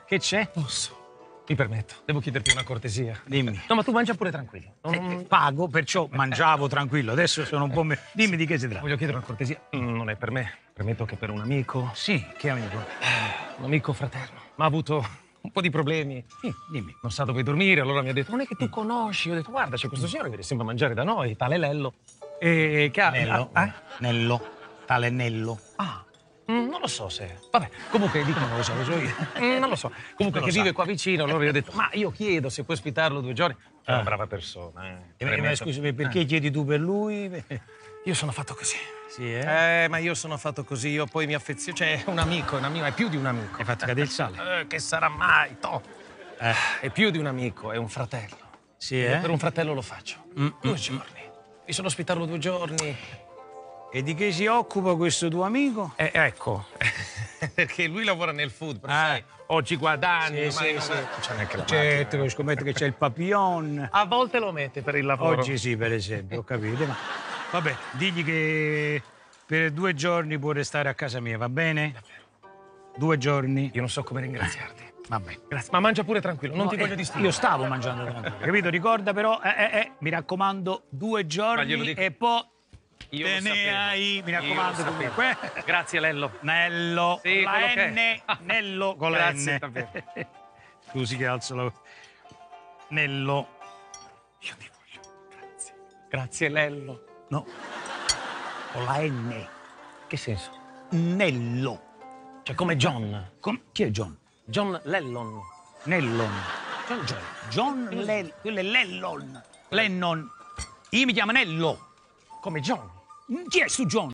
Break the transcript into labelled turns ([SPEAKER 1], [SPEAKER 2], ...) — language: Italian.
[SPEAKER 1] Che c'è?
[SPEAKER 2] Posso? Mi permetto, devo chiederti una cortesia.
[SPEAKER 1] Dimmi.
[SPEAKER 2] No, ma tu mangia pure tranquillo.
[SPEAKER 1] Pago, perciò mangiavo tranquillo. Adesso sono un po'... Dimmi di che si tratta.
[SPEAKER 2] Voglio chiedere una cortesia. Non è per me. Permetto che per un amico.
[SPEAKER 1] Sì, che amico?
[SPEAKER 2] Un amico fraterno. Ma ha avuto un po' di problemi.
[SPEAKER 1] Sì, dimmi.
[SPEAKER 2] Non sa dove dormire, allora mi ha detto, non è che tu conosci. Io ho detto, guarda, c'è questo signore che viene sempre a mangiare da noi, tale Lello.
[SPEAKER 1] Nello. Nello. Tale Nello.
[SPEAKER 2] Ah. Non lo so se... Vabbè, comunque dico non lo so io. Non lo so. Comunque che vive qua vicino, allora io ho detto, ma io chiedo se puoi ospitarlo 2 giorni. È una brava persona.
[SPEAKER 1] Ma scusami, perché chiedi tu per lui?
[SPEAKER 2] Io sono fatto così.
[SPEAKER 1] Sì,
[SPEAKER 2] Ma io sono fatto così, io poi mi affeziono. Cioè, è un amico, è più di un amico.
[SPEAKER 1] Hai fatto cadere il sale?
[SPEAKER 2] Che sarà mai, toh. È più di un amico, è un fratello.
[SPEAKER 1] Sì,
[SPEAKER 2] Per un fratello lo faccio. 2 giorni. Mi sono ospitarlo 2 giorni.
[SPEAKER 1] E di che si occupa questo tuo amico?
[SPEAKER 2] Ecco, perché lui lavora nel food, però sai, oggi guadagna,
[SPEAKER 1] Sì,
[SPEAKER 2] ma
[SPEAKER 1] sì.
[SPEAKER 2] non c'è neanche la
[SPEAKER 1] Certo,
[SPEAKER 2] macchina.
[SPEAKER 1] scommetto che c'è il papillon.
[SPEAKER 2] A volte lo mette per il lavoro.
[SPEAKER 1] Oggi sì, per esempio, ho capito. Ma vabbè, digli che per 2 giorni può restare a casa mia, va bene? 2 giorni.
[SPEAKER 2] Io non so come ringraziarti.
[SPEAKER 1] Vabbè.
[SPEAKER 2] Grazie. Ma mangia pure tranquillo, non
[SPEAKER 1] No,
[SPEAKER 2] ti voglio disturbare.
[SPEAKER 1] Io stavo mangiando tranquillo, capito? Ricorda però, mi raccomando, 2 giorni
[SPEAKER 2] glielo dico.
[SPEAKER 1] e poi
[SPEAKER 2] Io
[SPEAKER 1] te
[SPEAKER 2] lo
[SPEAKER 1] ne
[SPEAKER 2] sapevo.
[SPEAKER 1] hai, mi
[SPEAKER 2] Io
[SPEAKER 1] raccomando
[SPEAKER 2] lo
[SPEAKER 1] comunque.
[SPEAKER 2] Grazie, Lello.
[SPEAKER 1] Nello,
[SPEAKER 2] Sì,
[SPEAKER 1] con
[SPEAKER 2] quello
[SPEAKER 1] la
[SPEAKER 2] che
[SPEAKER 1] N,
[SPEAKER 2] è.
[SPEAKER 1] Nello con la
[SPEAKER 2] Grazie,
[SPEAKER 1] N.
[SPEAKER 2] davvero.
[SPEAKER 1] Scusi che alzo la... Nello.
[SPEAKER 2] Io ti voglio. Grazie. Grazie, Lello.
[SPEAKER 1] No, con la N.
[SPEAKER 2] Che senso?
[SPEAKER 1] Nello.
[SPEAKER 2] Cioè, come John.
[SPEAKER 1] Chi è John?
[SPEAKER 2] John Lellon.
[SPEAKER 1] Nellon.
[SPEAKER 2] John.
[SPEAKER 1] John Lellon. Quello è Lellon. Lennon. Io mi chiamo Nello.
[SPEAKER 2] Come John.
[SPEAKER 1] Chi è stu John?